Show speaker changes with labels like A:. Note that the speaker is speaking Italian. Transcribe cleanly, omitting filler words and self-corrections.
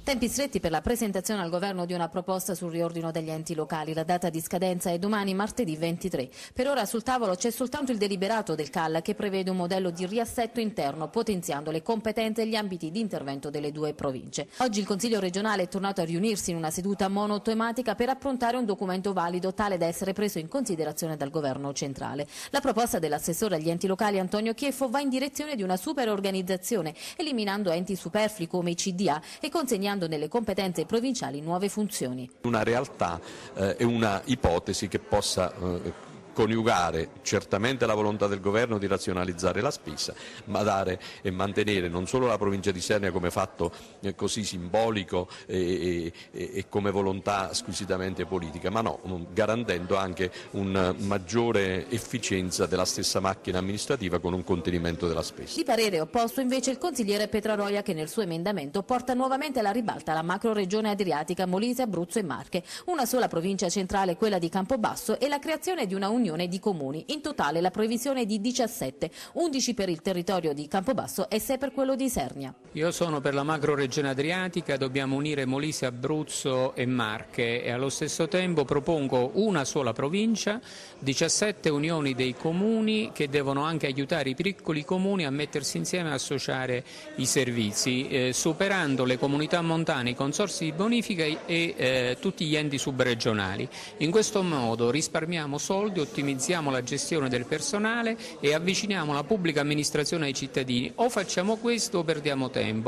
A: Tempi stretti per la presentazione al Governo di una proposta sul riordino degli enti locali. La data di scadenza è domani, martedì 23. Per ora sul tavolo c'è soltanto il deliberato del CAL che prevede un modello di riassetto interno, potenziando le competenze e gli ambiti di intervento delle due province. Oggi il Consiglio regionale è tornato a riunirsi in una seduta monotematica per approntare un documento valido tale da essere preso in considerazione dal Governo centrale. La proposta dell'assessore agli enti locali Antonio Chieffo va in direzione di una superorganizzazione, eliminando enti superflui come i CDA e consegnando nelle competenze provinciali nuove funzioni.
B: Una realtà e una ipotesi che possa coniugare certamente la volontà del Governo di razionalizzare la spesa, ma dare e mantenere non solo la provincia di Isernia come fatto così simbolico e come volontà squisitamente politica, ma no, garantendo anche una maggiore efficienza della stessa macchina amministrativa con un contenimento della spesa.
A: Di parere opposto invece il consigliere Petraroia, che nel suo emendamento porta nuovamente alla ribalta la macroregione adriatica Molise, Abruzzo e Marche, una sola provincia centrale, quella di Campobasso, e la creazione di una unione di comuni. In totale la previsione è di 17, 11 per il territorio di Campobasso e 6 per quello di Isernia.
C: Io sono per la macroregione adriatica, dobbiamo unire Molise, Abruzzo e Marche e allo stesso tempo propongo una sola provincia, 17 unioni dei comuni che devono anche aiutare i piccoli comuni a mettersi insieme e associare i servizi, superando le comunità montane, i consorzi di bonifica e tutti gli enti subregionali. In questo modo risparmiamo soldi, ottimizziamo la gestione del personale e avviciniamo la pubblica amministrazione ai cittadini. O facciamo questo o perdiamo tempo.